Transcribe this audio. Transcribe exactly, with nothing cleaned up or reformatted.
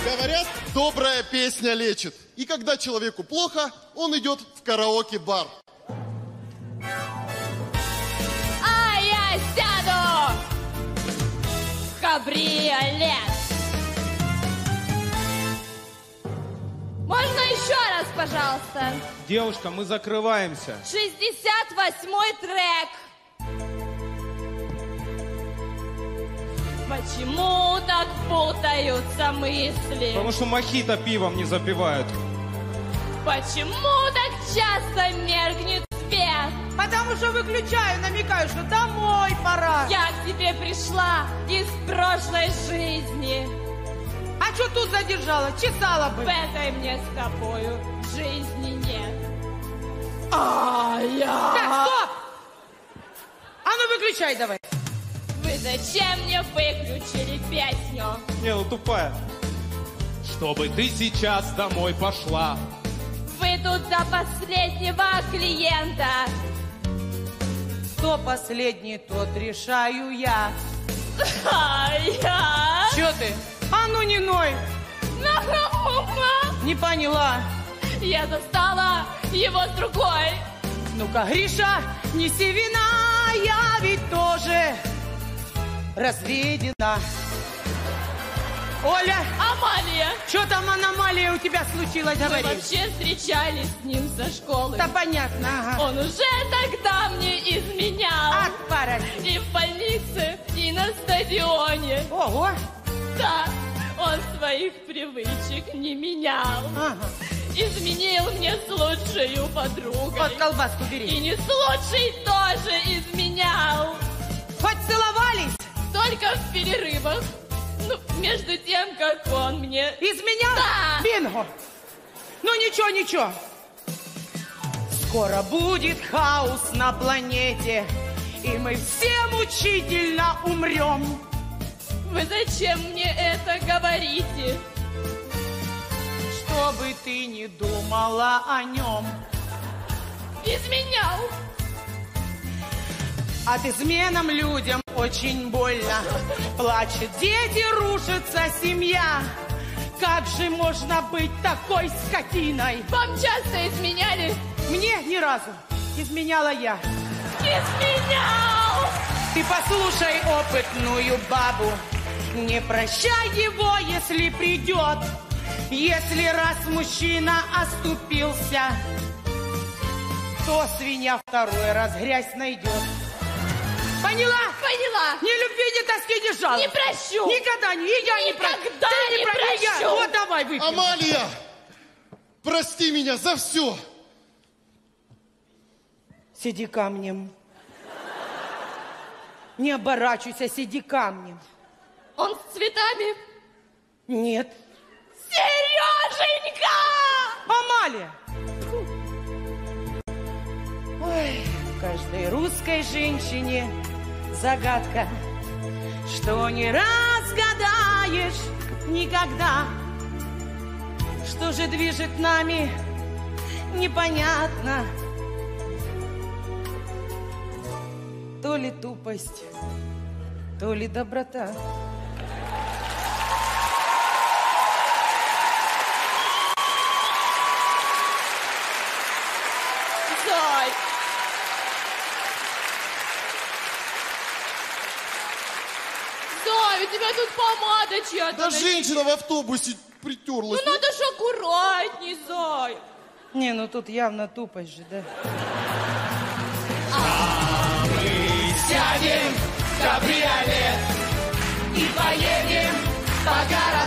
Говорят, добрая песня лечит. И когда человеку плохо, он идет в караоке-бар. А я сяду в кабриолет. Можно еще раз, пожалуйста? Девушка, мы закрываемся. шестьдесят восьмой трек. Почему так путаются мысли? Потому что мохито пивом не запивают. Почему так часто меркнет свет? Потому что выключаю, намекаю, что домой пора. Я к тебе пришла из прошлой жизни. А что тут задержала? Чесала бы. В этой мне с тобою жизни нет. А я... Так, стоп! А ну выключай давай. Вы зачем мне выключили песню? Не, ну тупая. Чтобы ты сейчас домой пошла. Вы тут до последнего клиента. Кто последний, тот решаю я. А я... Че ты? А ну не ной. Не поняла. Я застала его с другой. Ну-ка, Гриша, неси вина, я ведь тоже разведена. Оля! Амалия! Что там аномалия у тебя случилась, говори? Мы вообще встречались с ним со школы. Да понятно, ага. Он уже тогда мне изменял. От паразит. И в больнице, и на стадионе. Ого! Да, он своих привычек не менял. Ага. Изменил мне с лучшей подругой. Вот колбаску бери. И не с лучшей тоже изменял. Хоть целовались? Только в перерывах. Ну, между тем, как он мне... Изменял? Да. Бинго. Ну ничего, ничего. Скоро будет хаос на планете, и мы все мучительно умрем. Вы зачем мне это говорите? Чтобы ты не думала о нем. Изменял. От изменам людям очень больно. Плачут дети, рушится семья. Как же можно быть такой скотиной? Вам часто изменяли? Мне ни разу. Изменяла я. Изменял! Ты послушай опытную бабу. Не прощай его, если придет. Если раз мужчина оступился, то свинья второй раз грязь найдет. Поняла? Поняла. Ни любви, ни тоски, ни жалоб. Не прощу. Никогда не. И я не прощу. Никогда Ты не про- прощу. Я. Вот давай выпьем. Амалия, прости меня за все. Сиди камнем. Не оборачивайся, сиди камнем. Он с цветами? Нет. Сереженька! Амалия! Ой, каждой русской женщине загадка, что не разгадаешь никогда. Что же движет нами, непонятно. То ли тупость, то ли доброта. Зой! Зой, у тебя тут помада чья-то. Да на щеке. женщина в автобусе притерлась. Ну надо ж аккуратней, Зой. Не, ну тут явно тупость же, да? Сядем в кабриолет и поедем по горам.